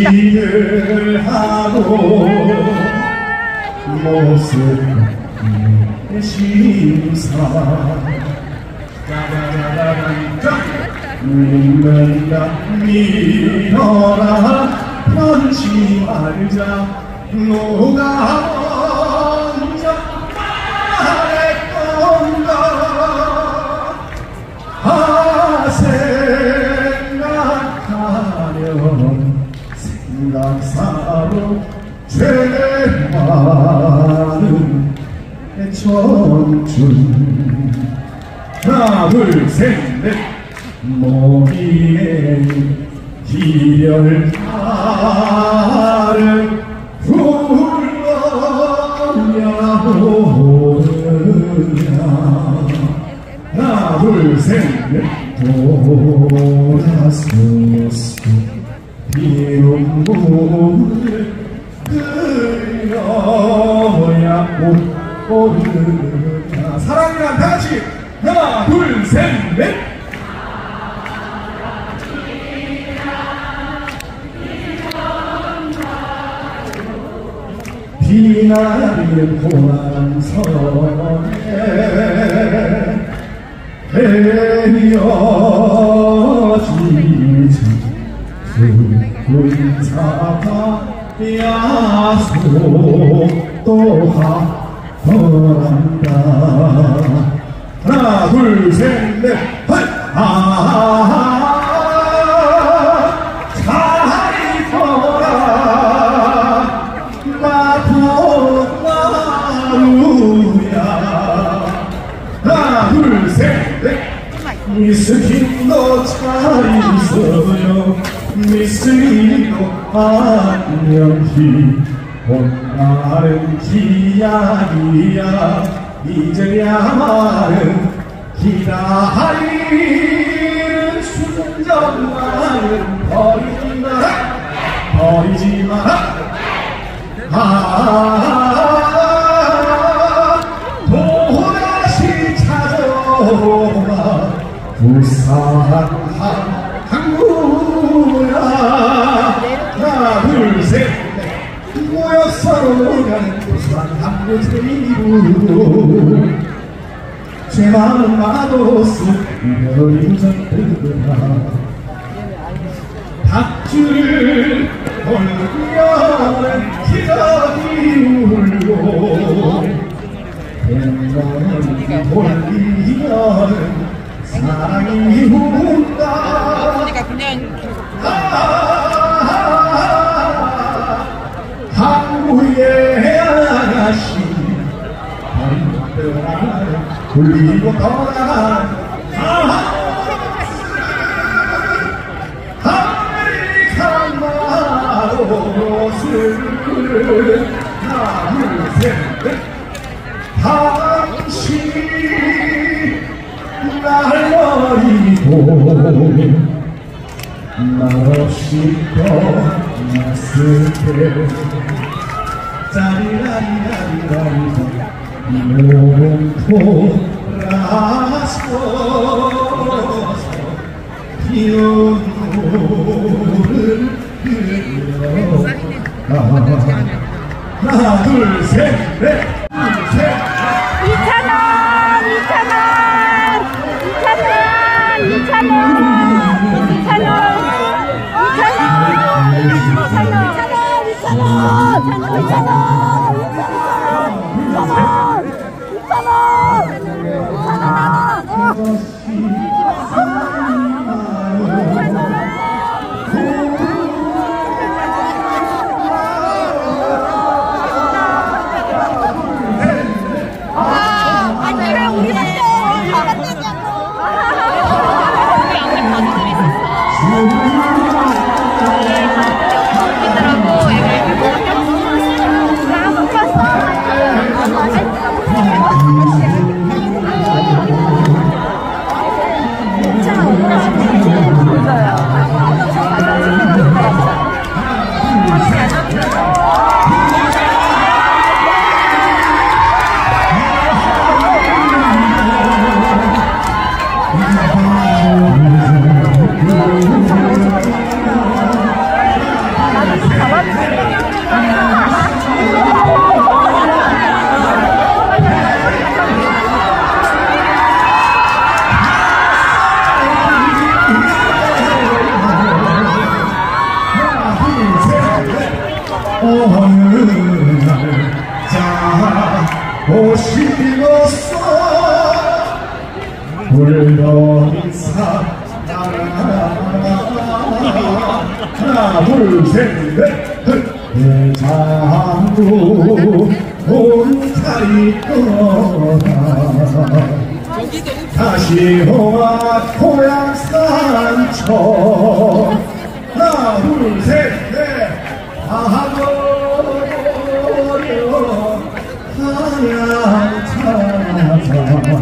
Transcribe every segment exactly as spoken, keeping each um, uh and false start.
일을 하고 모습 심사 믿는다 믿어라 편치 말자 누가 먼저 말했던가 아 생각하면 생각사로 죄 많은 청춘 하나 둘 셋 넷 모기에 기별타를 불러야 오느냐 하나 둘 셋 넷 돌아서서 비운 물을 끓여야 오느냐 사랑이란 다시 하나 둘 셋 넷 비나리는 호남선에 헤어지지 붉은 사과 야속도 하더란다 하나 둘 셋 넷 헐! 아 잘 있어라 마포나루야 하나 둘 셋 넷 미스킨도 잘 있어요 미스킨도 안녕히 오늘은 기약이야 이제야말은 기다리는 순정만은 버리지 마라 버리지 마라 아 도다시 찾아오마 부산 항구야 하나 둘 셋 모여서 가는 부산 항구 트리브 제 마음은 마도스 별이 젖들더라 닭줄을 돌리면 기적이 울고 뱃머리 돌리면 사랑이 운다 그러니까 그냥 항구의 아가씨 돌리고 떠나가는 아메리칸 마로스 하나 둘 셋 넷 당신이 날 버리고 말 없이 떠났을 때 짜리라리라리라리 몸돌아서서 피운 물을 흘려 하나 둘 셋 넷 셋 이찬원 이찬원 이찬원 이찬원 이찬원 하나 둘셋넷 대장부 온타리 떠나 다시 호와 고향 산천 하나 둘셋넷 하고려 하양 찾아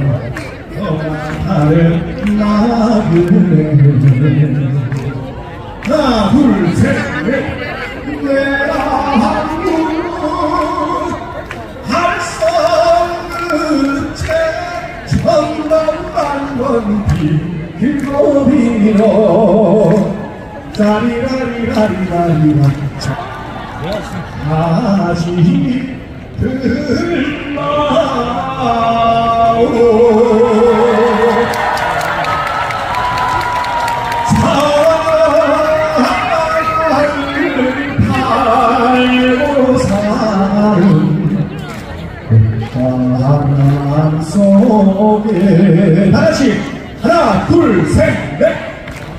다른 나그네 하나 둘셋넷 내 한국 할성 끝에 천번만번 길고 빌어 짜리라리라리라리라 다시 들마오 사랑을 팔고 사는 바람 속에 다시 하나 둘셋넷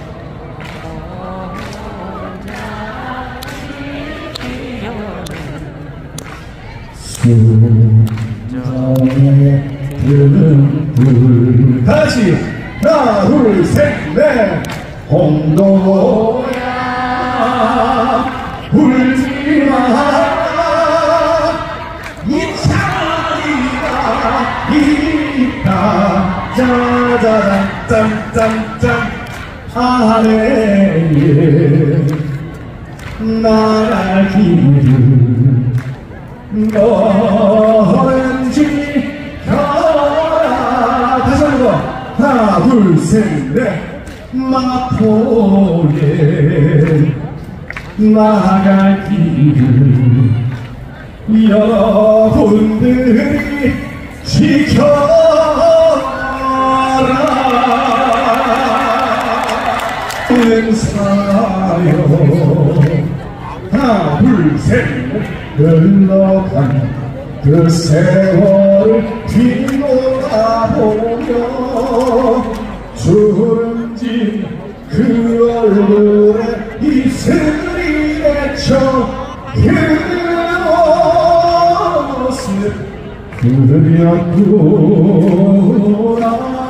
순정에 드는 불 다시 하나 둘셋넷 홍도야 울지마 이 자리가 있다 짜자잔 짠짠짠 아래에 나갈 길을 너는지 켜라 다시 한번 하나 둘셋넷 마포에 나갈 길을 여러분들이 지켜라 은사요 하나 둘셋넷 흘러간 그 세월을 뒤돌아보며 주름진 그 얼굴에 이슬이 맺혀 그 모습 그렸구나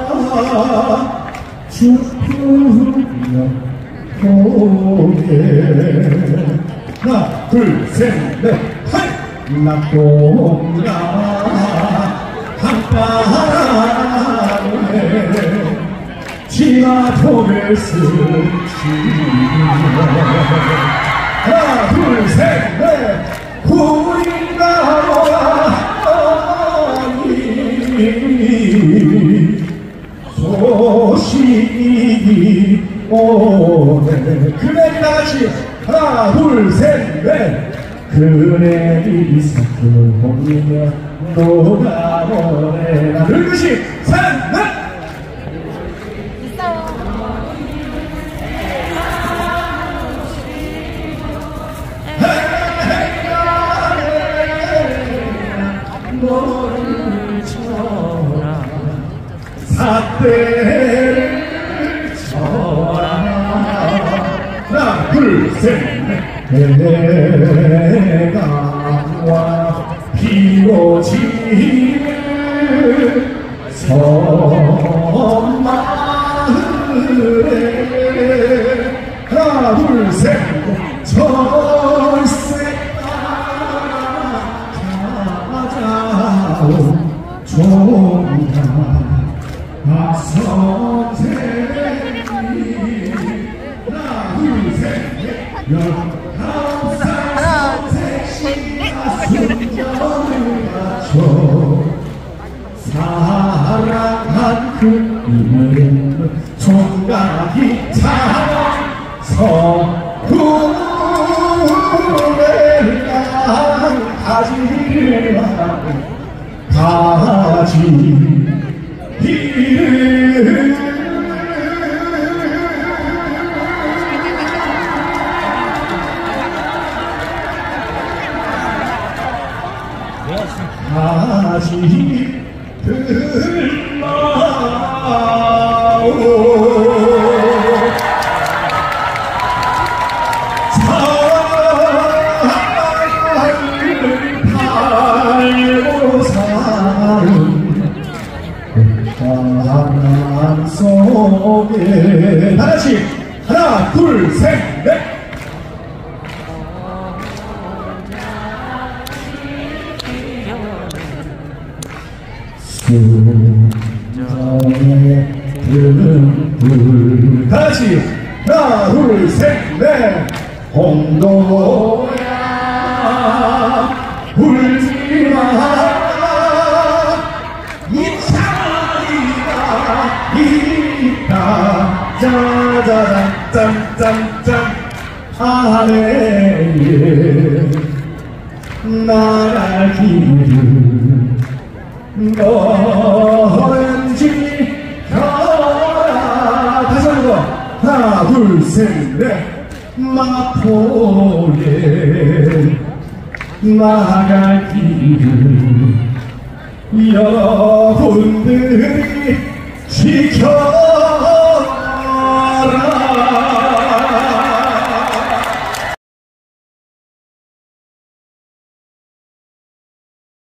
주품여 고개 하나 둘셋넷 낙동강 한바람에 치마통을 스치며 하나 둘셋넷 구린나무가 소식이 오네 그네 다시 하나 둘셋넷 그네들이 사슴을 옮기며 녹아오네 늙으시 셋넷 너를 쳐라 사대를 쳐라 하나 둘셋넷 내가와 비오지는 섬마을에 하나 둘셋 절세 찾아온 종가 선생님 하나 둘셋 열아홉 살 선생씨가 순정을 갖춰 사랑한 그 이름은 총각이 차와 서구를 향한 가지를 하고 가지를 다시 들마오 둘, 셋, 넷. 다시 하나 둘 셋 넷. 홍도야 울지마 이 차이가 있다 짜자잔 짠짠짠 하늘에 나가기를 너는지 켜라. 다시 한번 더 하나 둘 셋 넷. 마포에 나갈 길을 여러분들이 지켜라.